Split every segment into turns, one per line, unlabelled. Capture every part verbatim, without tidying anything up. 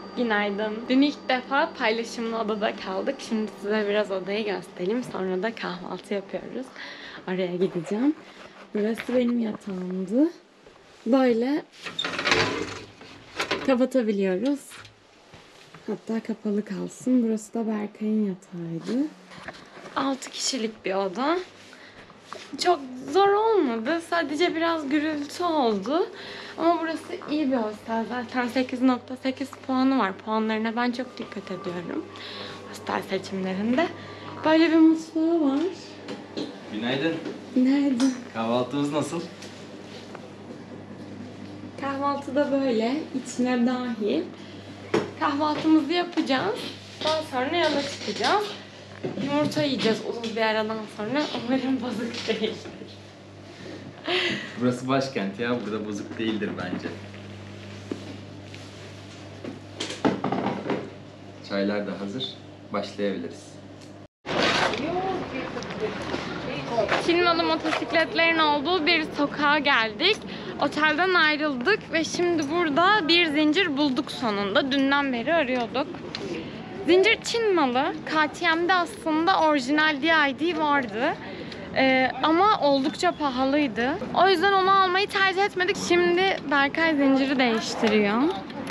Günaydın. Dün ilk defa paylaşımlı odada kaldık. Şimdi size biraz odayı göstereyim. Sonra da kahvaltı yapıyoruz. Oraya gideceğim. Burası benim yatağımdı. Böyle kapatabiliyoruz. Hatta kapalı kalsın. Burası da Berkay'ın yatağıydı. altı kişilik bir oda. Çok zor olmadı. Sadece biraz gürültü oldu. Ama burası iyi bir hostel. Zaten sekiz nokta sekiz puanı var. Puanlarına ben çok dikkat ediyorum. Hostel seçimlerinde. Böyle bir mutfağı var.
Günaydın.
Günaydın.
Kahvaltımız nasıl?
Kahvaltı da böyle. İçine dahil. Kahvaltımızı yapacağız. Daha sonra yola çıkacağız. Yumurta yiyeceğiz uzun bir aradan sonra. Umarım bozuk değildir.
Burası başkent ya. Burada bozuk değildir bence. Çaylar da hazır. Başlayabiliriz.
Çin malı motosikletlerin olduğu bir sokağa geldik. Otelden ayrıldık ve şimdi burada bir zincir bulduk sonunda. Dünden beri arıyorduk. Zincir Çin malı. K T M'de aslında orijinal D I D vardı. Ee, ama oldukça pahalıydı. O yüzden onu almayı tercih etmedik. Şimdi Berkay zinciri değiştiriyor.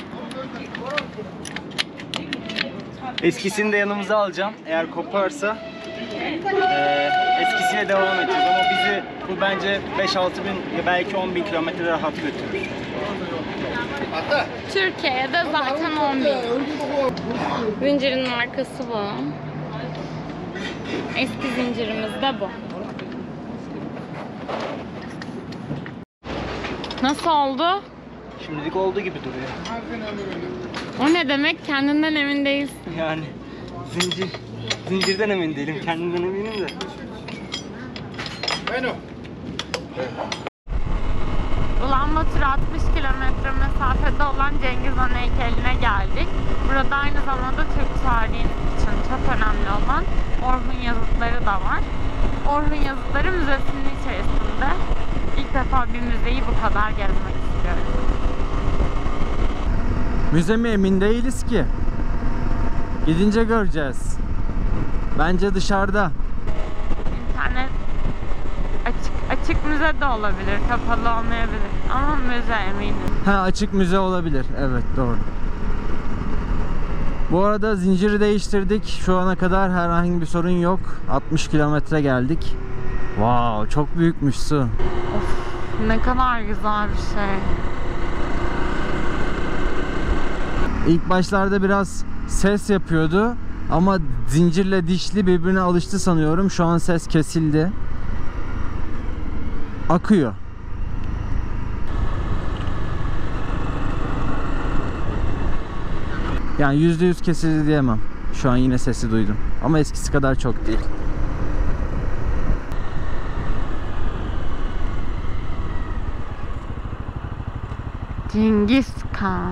Eskisini de yanımıza alacağım. Eğer koparsa e, eskisiyle devam edeceğiz ama bizi bu bence beş altı bin belki on bin kilometre rahat götürür.
Türkiye'de zaten on bin. Zincirin markası bu. Eski zincirimiz de bu. Nasıl oldu?
Şimdilik olduğu gibi duruyor.
O ne demek? Kendinden emin değilsin.
Yani zincir, zincirden emin değilim. Kendimden eminim de.
Ulanbator'a altmış kilometre mesafede olan Cengiz Han heykeline geldik. Burada aynı zamanda Türk tarihi için çok önemli olan Orhun yazıtları da var. Orhun yazıtları müzesinin içerisinde. İlk defa bir müzeyi bu kadar gezmek istiyorum.
Müze mi emin değiliz ki. Gidince göreceğiz. Bence dışarıda.
İnternet açık açık müze de olabilir, kapalı olmayabilir ama müze eminim.
Ha, açık müze olabilir. Evet, doğru. Bu arada zinciri değiştirdik. Şu ana kadar herhangi bir sorun yok. altmış kilometre geldik. Wow, çok büyükmüş su.
Of, ne kadar güzel bir şey.
İlk başlarda biraz ses yapıyordu ama zincirle dişli birbirine alıştı sanıyorum. Şu an ses kesildi. Akıyor. Yani yüzde yüz kesildi diyemem. Şu an yine sesi duydum. Ama eskisi kadar çok değil.
Cengiz Han.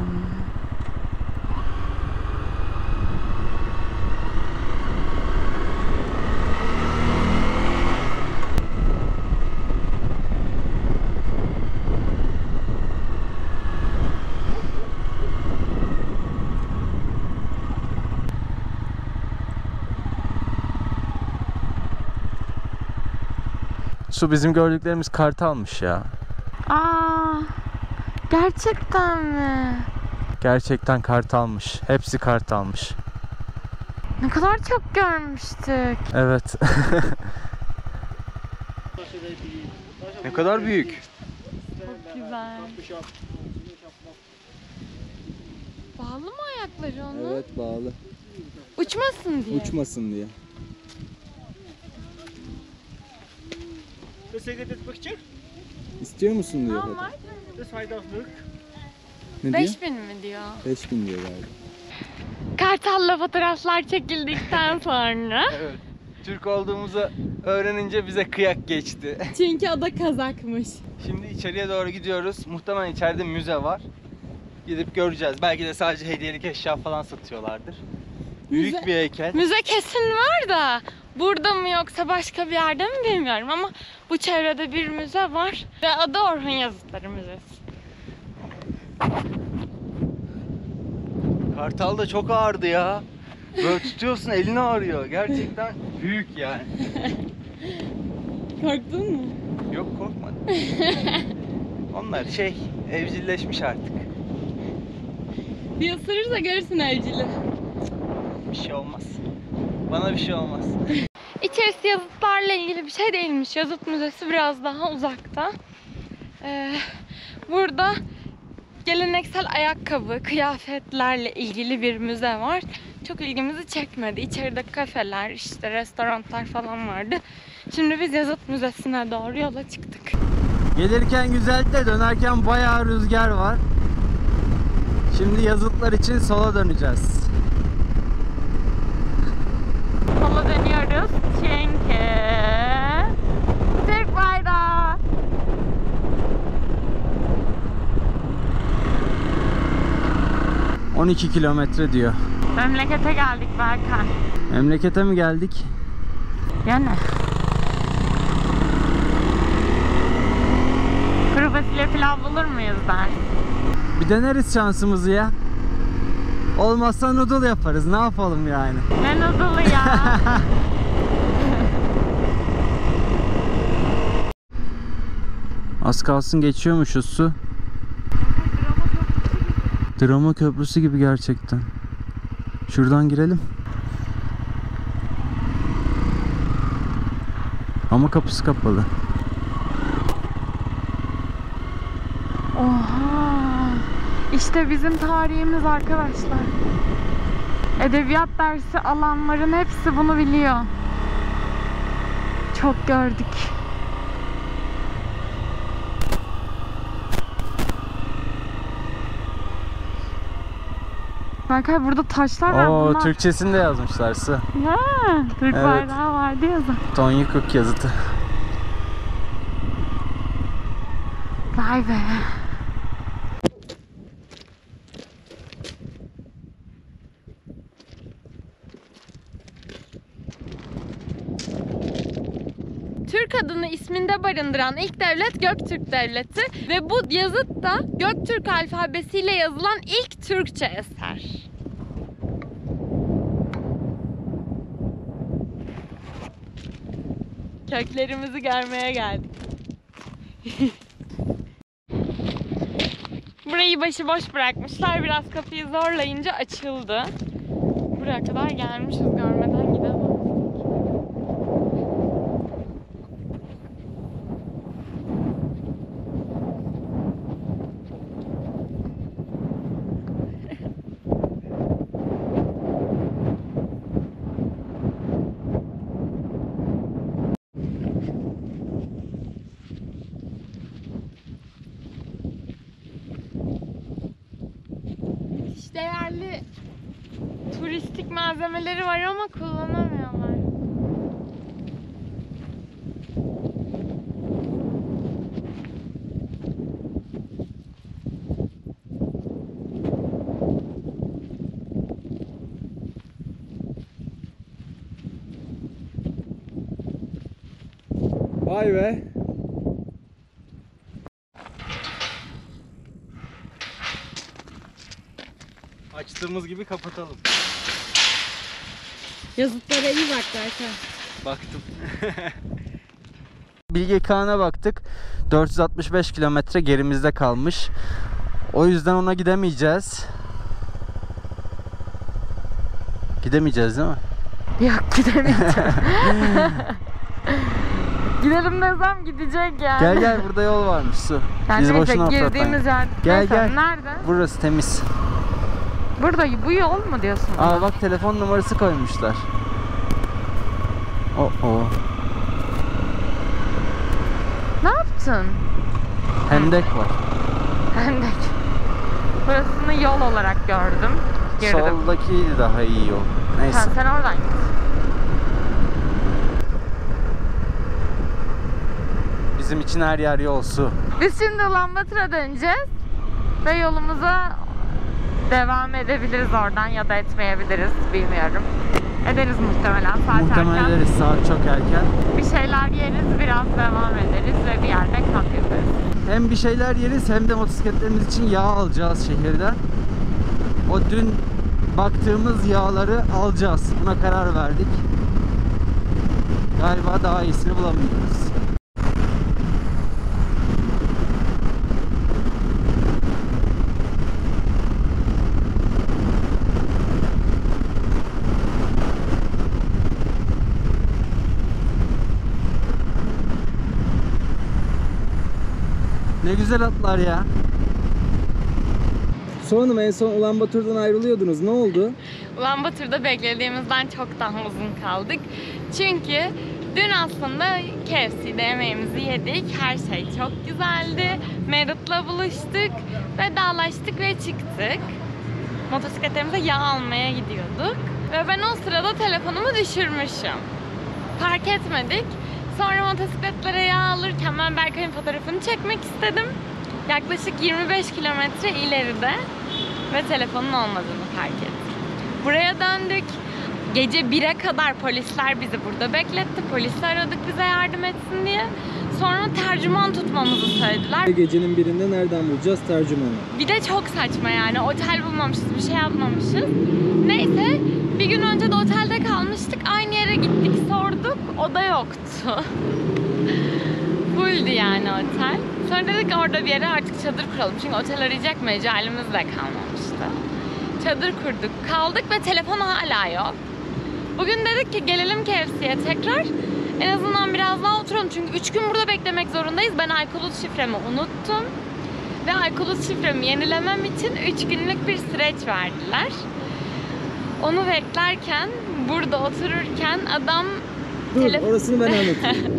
Su bizim gördüklerimiz kartalmış ya.
Aa, gerçekten mi?
Gerçekten kartalmış. Hepsi kartalmış.
Ne kadar çok görmüştük.
Evet. Ne kadar büyük.
Çok güzel. Bağlı mı ayakları onun?
Evet, bağlı.
Uçmasın diye.
Uçmasın diye. İstiyor musun diyor.
Tamam, var.
Ne diyor?
beş bin mi diyor?
beş bin diyor galiba.
Kartal'la fotoğraflar çekildikten sonra.
Evet. Türk olduğumuzu öğrenince bize kıyak geçti.
Çünkü o da Kazakmış.
Şimdi içeriye doğru gidiyoruz. Muhtemelen içeride müze var. Gidip göreceğiz. Belki de sadece hediyelik eşya falan satıyorlardır. Büyük
Müze-
bir heykel.
Müze kesin var da burada mı yoksa başka bir yerde mi bilmiyorum ama bu çevrede bir müze var ve adı Orhun Yazıtları Müzesi.
Kartal da çok ağırdı ya. Böyle tutuyorsun, elini ağrıyor. Gerçekten büyük yani.
Korktun mu?
Yok, korkmadım. Onlar şey, evcilleşmiş artık.
Bir ısırırsa görürsün evcili.
Bir şey olmaz. Bana bir şey olmaz.
İçerisi yazıtlarla ilgili bir şey değilmiş. Yazıt Müzesi biraz daha uzakta. Ee, burada geleneksel ayakkabı, kıyafetlerle ilgili bir müze var. Çok ilgimizi çekmedi. İçeride kafeler, işte restoranlar falan vardı. Şimdi biz Yazıt Müzesi'ne doğru yola çıktık.
Gelirken güzeldi de dönerken bayağı rüzgar var. Şimdi yazıtlar için sola döneceğiz.
Sola dönüyoruz çünkü Türk bayrağı.
on iki kilometre diyor.
Memlekete geldik Berkay.
Memlekete mi geldik?
Yani. Kuru fasulye pilav bulur muyuz der.
Bir deneriz şansımızı ya. Olmazsa noodle yaparız. Ne yapalım yani?
Ne noodle'ı ya?
Az kalsın geçiyormuşuz su. Drama köprüsü gibi gerçekten. Şuradan girelim. Ama kapısı kapalı.
Oha! İşte bizim tarihimiz arkadaşlar. Edebiyat dersi alanların hepsi bunu biliyor. Çok gördük. Berkay burada taşlar var.
Oo,
bunlar...
Türkçesini de yazmışlar su.
Ha, Türk
Evet.
bayrağı vardı ya zaten.
Tony Cook yazıtı.
Vay be. Türk adını isminde barındıran ilk devlet Göktürk Devleti ve bu yazıt da Göktürk alfabesiyle yazılan ilk Türkçe eser. Köklerimizi görmeye geldik. Burayı başıboş bırakmışlar. Biraz kapıyı zorlayınca açıldı. Buraya kadar gelmişiz. Görmeden gidemem. Hiç değerli turistik malzemeleri var ama kullanamıyorlar.
Vay be. Açtığımız gibi kapatalım.
Yazıtlara iyi bak Berkay.
Baktım. Bilge Kağan'a baktık. dört yüz altmış beş kilometre gerimizde kalmış. O yüzden ona gidemeyeceğiz. Gidemeyeceğiz değil mi?
Yok gidemeyeceğim. Gidelim desem gidecek yani.
Gel gel, burada yol varmış su.
Yani
Biz
neyse,
boşuna atlatmayalım.
girdiğimiz yer.
Gel
Neyse,
gel.
nerede?
Burası temiz.
Burada bu yol mu diyorsun?
Aa bak, telefon numarası koymuşlar. Oh oh.
Ne yaptın?
Hendek var.
Hendek. Burasını yol olarak gördüm. Girdim.
Soldaki daha iyi yol. Neyse.
Sen, sen oradan git.
Bizim için her yer yol su.
Biz şimdi Ulanbator'a döneceğiz. Ve yolumuza devam edebiliriz oradan ya da etmeyebiliriz. Bilmiyorum. Ederiz muhtemelen. Saat
Muhtemelen
erken.
ederiz, saat çok erken.
Bir şeyler yeriz, biraz devam ederiz ve bir yerde kamp yaparız.
Hem bir şeyler yeriz hem de motosikletlerimiz için yağ alacağız şehirden. O dün
baktığımız yağları alacağız. Buna karar verdik. Galiba daha iyisini bulamayacağız. Ne güzel atlar ya. Soğanım, en son Ulanbator'dan ayrılıyordunuz. Ne oldu?
Ulanbator'da beklediğimizden çok daha uzun kaldık. Çünkü dün aslında K F C'de yemeğimizi yedik. Her şey çok güzeldi. Merit'le buluştuk, vedalaştık ve çıktık. Motosikletlerimize yağ almaya gidiyorduk. Ve ben o sırada telefonumu düşürmüşüm. Fark etmedik. Sonra motosikletlere yağ alırken ben Berkay'ın fotoğrafını çekmek istedim. Yaklaşık yirmi beş kilometre ileride ve telefonun olmadığını fark ettim. Buraya döndük. Gece bire kadar polisler bizi burada bekletti. Polisi aradık bize yardım etsin diye. Sonra tercüman tutmamızı söylediler.
Gecenin birinde nereden bulacağız tercümanı?
Bir de çok saçma yani. Otel bulmamışız, bir şey yapmamışız. Neyse, bir gün önce de otelde kalmıştık. Aynı yere gittik, sorduk. O da yoktu. Fulldü yani otel. Sonra dedik orada bir yere artık çadır kuralım. Çünkü otel arayacak mecalimiz de kalmamıştı. Çadır kurduk, kaldık ve telefon hala yok. Bugün dedik ki gelelim K F C'ye tekrar. En azından biraz daha oturalım. Çünkü üç gün burada beklemek zorundayız. Ben iCloud şifremi unuttum. Ve iCloud şifremi yenilemem için üç günlük bir süreç verdiler. Onu beklerken, burada otururken adam...
Dur,
telefon...
orasını ben anlatayım.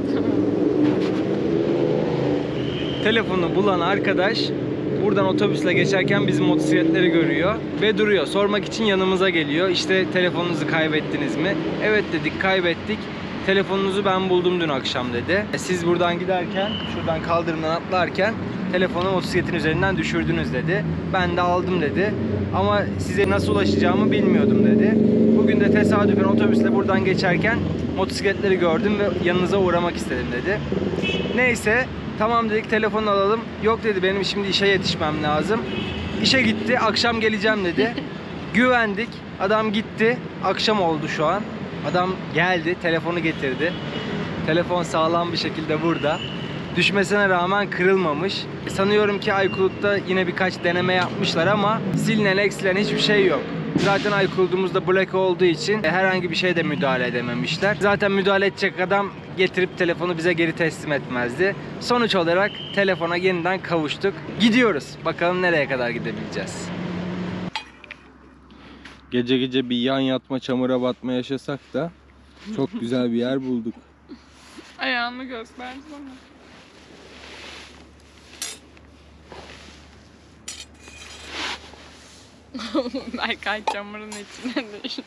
Telefonu bulan arkadaş buradan otobüsle geçerken bizim motosikletleri görüyor ve duruyor. Sormak için yanımıza geliyor. İşte telefonunuzu kaybettiniz mi? Evet dedik, kaybettik. Telefonunuzu ben buldum dün akşam dedi. Siz buradan giderken, şuradan kaldırımdan atlarken telefonu motosikletin üzerinden düşürdünüz dedi. Ben de aldım dedi. Ama size nasıl ulaşacağımı bilmiyordum dedi. Bugün de tesadüfen otobüsle buradan geçerken motosikletleri gördüm ve yanınıza uğramak istedim dedi. Neyse, tamam dedik, telefonu alalım. Yok dedi, benim şimdi işe yetişmem lazım. İşe gitti, akşam geleceğim dedi. Güvendik, adam gitti. Akşam oldu şu an. Adam geldi, telefonu getirdi. Telefon sağlam bir şekilde burada. Düşmesine rağmen kırılmamış. Sanıyorum ki iCloud'da yine birkaç deneme yapmışlar ama silinen, eksilen hiçbir şey yok. Zaten iCloud'umuzda black olduğu için herhangi bir şeye de müdahale edememişler. Zaten müdahale edecek adam getirip telefonu bize geri teslim etmezdi. Sonuç olarak telefona yeniden kavuştuk. Gidiyoruz. Bakalım nereye kadar gidebileceğiz. Gece gece bir yan yatma, çamura batma yaşasak da çok güzel bir yer bulduk.
Ayağımı göstersene. Berkay çamurun içine düştü.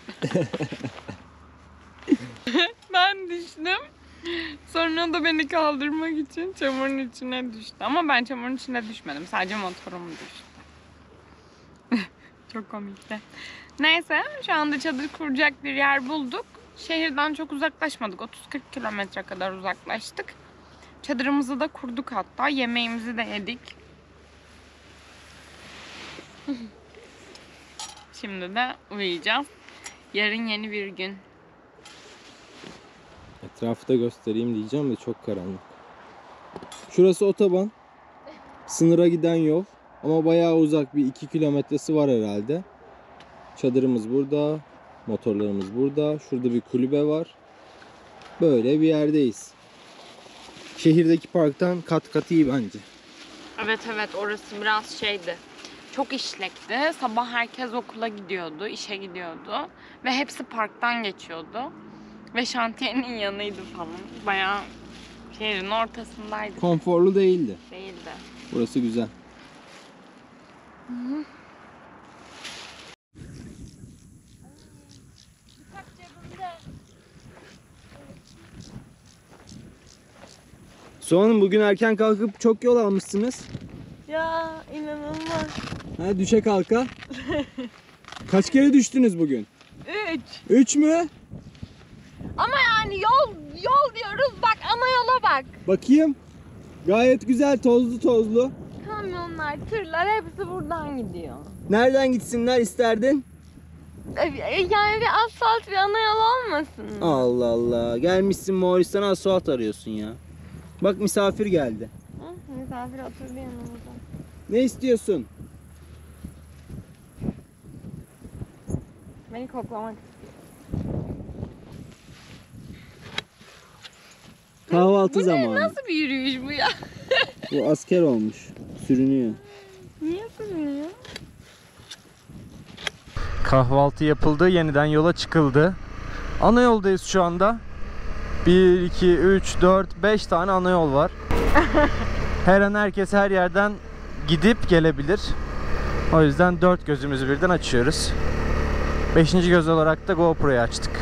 Ben düştüm. Sonra da beni kaldırmak için çamurun içine düştü. Ama ben çamurun içine düşmedim. Sadece motorum düştü. Çok komikti. Neyse, şu anda çadır kuracak bir yer bulduk. Şehirden çok uzaklaşmadık. otuz kırk kilometre kadar uzaklaştık. Çadırımızı da kurduk hatta. Yemeğimizi de yedik. Şimdi de uyuyacağız. Yarın yeni bir gün.
Etrafı da göstereyim diyeceğim de çok karanlık. Şurası otoban. Sınıra giden yol. Ama bayağı uzak, bir iki kilometresi var herhalde. Çadırımız burada. Motorlarımız burada. Şurada bir kulübe var. Böyle bir yerdeyiz. Şehirdeki parktan kat kat iyi bence.
Evet evet, orası biraz şeydi. Çok işlekti. Sabah herkes okula gidiyordu, işe gidiyordu. Ve hepsi parktan geçiyordu. Ve şantiyenin yanıydı falan. Bayağı şehrin ortasındaydı.
Konforlu değildi.
Değildi.
Burası güzel.
Hı hı.
Soğanım, bugün erken kalkıp çok yol almışsınız.
Ya inanılmaz.
Ha, düşe kalka. Kaç kere düştünüz bugün?
Üç.
Üç mü?
Ama yani yol yol diyoruz, bak ana yola bak.
Bakayım. Gayet güzel, tozlu
Kamyonlar, tırlar hepsi buradan gidiyor.
Nereden gitsinler isterdin?
Yani bir asfalt bir ana yol olmasın mı?
Allah Allah. Gelmişsin Moğolistan'a asfalt arıyorsun ya. Bak misafir geldi.
Hı, misafir oturdu yanımıza.
Ne istiyorsun?
Beni koklamak.
Kahvaltı
Bu ne?
zamanı.
Nasıl bir yürüyüş bu ya?
Bu asker olmuş. Sürünüyor.
Niye sürünüyor?
Kahvaltı yapıldı, yeniden yola çıkıldı. Ana yoldayız şu anda. bir, iki, üç, dört, beş tane ana yol var. Her an herkes her yerden gidip gelebilir. O yüzden dört gözümüzü birden açıyoruz. Beşinci göz olarak da GoPro'yu açtık.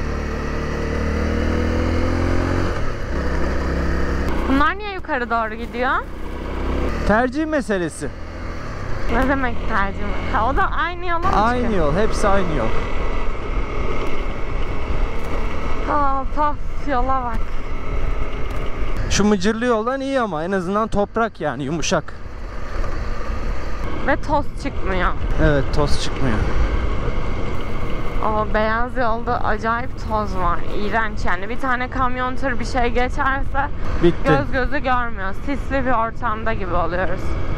Bunlar niye yukarı doğru gidiyor?
Tercih meselesi.
Ne demek tercüme? Ha, o da aynı yola mı
Aynı
çıkıyor?
yol, hepsi aynı yol.
Of of, yola bak.
Şu mıcırlı yoldan iyi ama en azından toprak, yani yumuşak.
Ve toz çıkmıyor.
Evet, toz çıkmıyor.
O beyaz yolda acayip toz var. İğrenç yani. Bir tane kamyon tır bir şey geçerse
Bitti.
göz gözü görmüyor. Sisli bir ortamda gibi oluyoruz.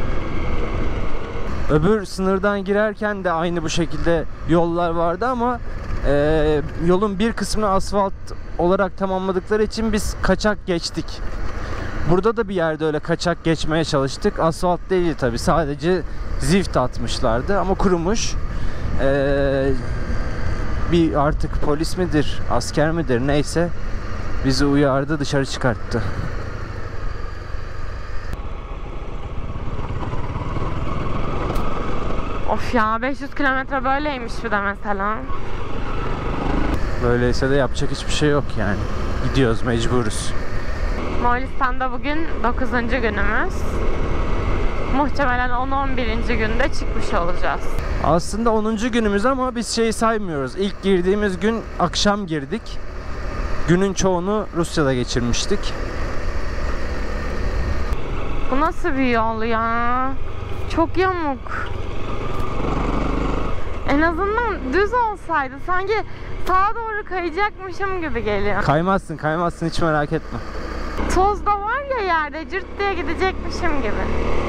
Öbür sınırdan girerken de aynı bu şekilde yollar vardı ama e, yolun bir kısmını asfalt olarak tamamladıkları için biz kaçak geçtik. Burada da bir yerde öyle kaçak geçmeye çalıştık. Asfalt değil tabi, sadece zift atmışlardı ama kurumuş. E, bir artık polis midir, asker midir neyse bizi uyardı, dışarı çıkarttı.
Of ya, beş yüz kilometre böyleymiş bir de mesela.
Böyleyse de yapacak hiçbir şey yok yani. Gidiyoruz, mecburuz.
Moğolistan'da bugün dokuzuncu günümüz. Muhtemelen on on birinci günde çıkmış olacağız.
Aslında onuncu günümüz ama biz şeyi saymıyoruz. İlk girdiğimiz gün akşam girdik. Günün çoğunu Rusya'da geçirmiştik.
Bu nasıl bir yol ya? Çok yamuk. En azından düz olsaydı sanki sağa doğru kayacakmışım gibi geliyor.
Kaymazsın, kaymazsın, hiç merak etme.
Toz da var ya yerde, cırt diye gidecekmişim gibi.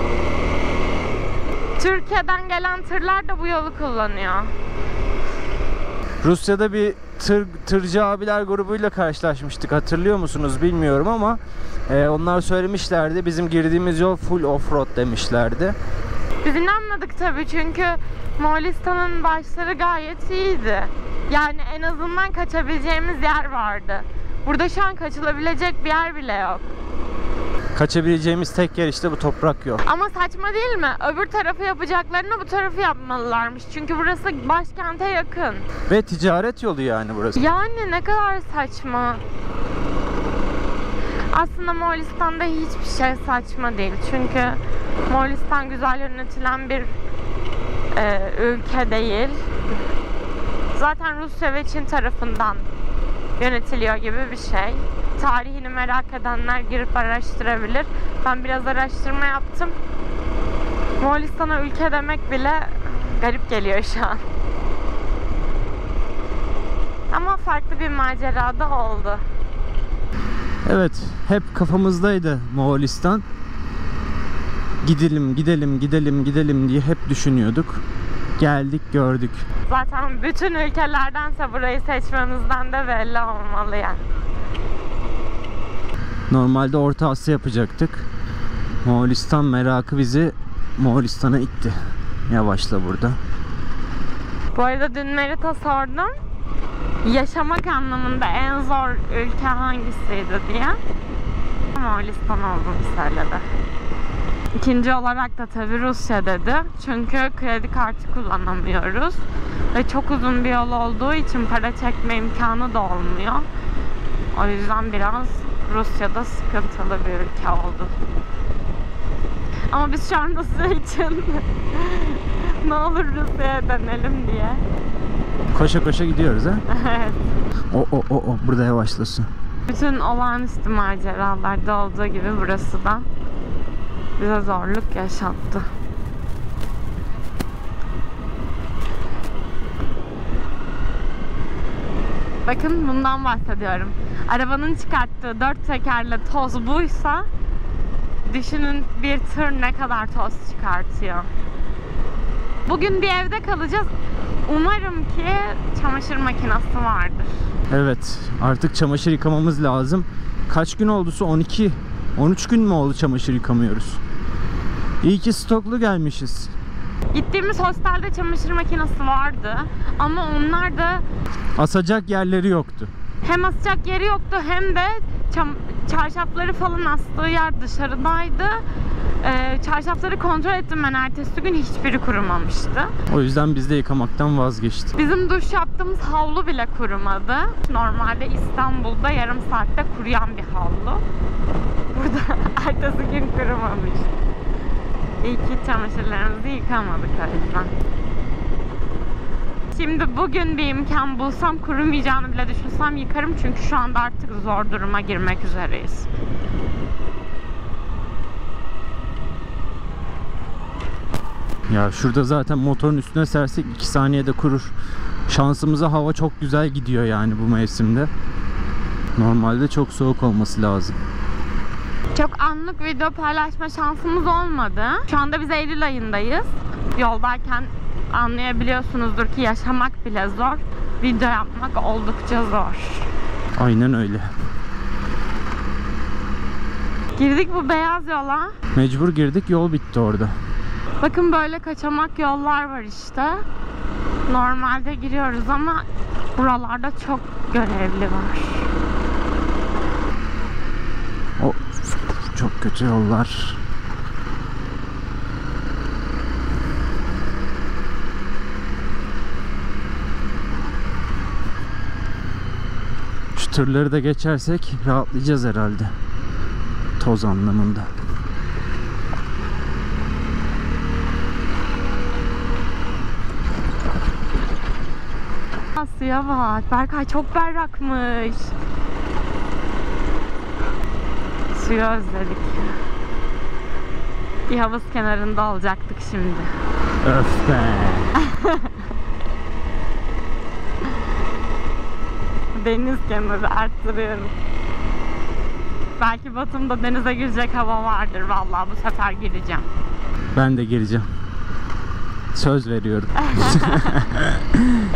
Türkiye'den gelen tırlar da bu yolu kullanıyor.
Rusya'da bir tır, tırcı abiler grubuyla karşılaşmıştık, hatırlıyor musunuz bilmiyorum ama e, onlar söylemişlerdi, bizim girdiğimiz yol full offroad demişlerdi.
Biz inanmadık tabii çünkü Moğolistan'ın başları gayet iyiydi. Yani en azından kaçabileceğimiz yer vardı. Burada şu an kaçılabilecek bir yer bile yok.
Kaçabileceğimiz tek yer işte bu toprak yol.
Ama saçma değil mi? Öbür tarafı yapacaklarını bu tarafı yapmalılarmış. Çünkü burası başkente yakın.
Ve ticaret yolu yani burası.
Yani ne kadar saçma. Aslında Moğolistan'da hiçbir şey saçma değil. Çünkü Moğolistan güzel yönetilen bir e, ülke değil. Zaten Rusya ve Çin tarafından yönetiliyor gibi bir şey. Tarihini merak edenler girip araştırabilir. Ben biraz araştırma yaptım. Moğolistan'a ülke demek bile garip geliyor şu an. Ama farklı bir macera da oldu.
Evet, hep kafamızdaydı Moğolistan. Gidelim, gidelim, gidelim, gidelim diye hep düşünüyorduk. Geldik, gördük.
Zaten bütün ülkelerdense burayı seçmemizden de belli olmalı yani.
Normalde Orta Asya yapacaktık. Moğolistan merakı bizi Moğolistan'a itti. Yavaşla burada.
Bu arada dün Merit'e sordum. Yaşamak anlamında en zor ülke hangisiydi diye. Moğolistan olduğunu söyledi. İkinci olarak da tabii Rusya dedi. Çünkü kredi kartı kullanamıyoruz. Ve çok uzun bir yol olduğu için para çekme imkanı da olmuyor. O yüzden biraz Rusya'da sıkıntılı bir ülke oldu. Ama biz şu an Rusya için ne olur Rusya'ya dönelim diye.
Koşa koşa gidiyoruz ha.
Evet.
O o o o burada yavaşlasın.
Bütün olağanüstü maceralarda olduğu gibi burası da bize zorluk yaşattı. Bakın bundan bahsediyorum. Arabanın çıkarttığı dört tekerle toz buysa düşünün bir tır ne kadar toz çıkartıyor. Bugün bir evde kalacağız. Umarım ki çamaşır makinesi vardır.
Evet, artık çamaşır yıkamamız lazım. Kaç gün oldu? on iki on üç gün mü oldu çamaşır yıkamıyoruz? İyi ki stoklu gelmişiz.
Gittiğimiz hostelde çamaşır makinesi vardı ama onlar da
Asacak yerleri yoktu.
hem asacak yeri yoktu hem de çam çarşafları falan astığı yer dışarıdaydı. Ee, çarşafları kontrol ettim ben ertesi gün, hiçbiri kurumamıştı.
O yüzden biz de yıkamaktan vazgeçtik.
Bizim duş yaptığımız havlu bile kurumadı. Normalde İstanbul'da yarım saatte kuruyan bir havlu. Burada ertesi gün kurumamış. İyi ki çamaşırlarımızı yıkamadık o yüzden. Şimdi bugün bir imkan bulsam, kurumayacağını bile düşünsem yıkarım çünkü şu anda artık zor duruma girmek üzereyiz.
Ya şurada zaten motorun üstüne sersek iki saniyede kurur. Şansımıza hava çok güzel gidiyor yani bu mevsimde. Normalde çok soğuk olması lazım.
Çok anlık video paylaşma şansımız olmadı. Şu anda biz Eylül ayındayız. Yoldayken anlayabiliyorsunuzdur ki yaşamak bile zor. Video yapmak oldukça zor.
Aynen öyle.
Girdik bu beyaz yola.
Mecbur girdik, yol bitti orada.
Bakın böyle kaçamak yollar var işte. Normalde giriyoruz ama buralarda çok görevli var.
O çok kötü yollar. Şu tırları da geçersek rahatlayacağız herhalde. Toz anlamında.
Suya bak. Berkay çok berrakmış. Suyu özledik. Bir havuz kenarında olacaktık şimdi.
Öf be.
Deniz kenarı arttırıyorum. Belki Batum'da denize girecek hava vardır. Vallahi bu sefer gireceğim.
Ben de gireceğim. Söz veriyorum.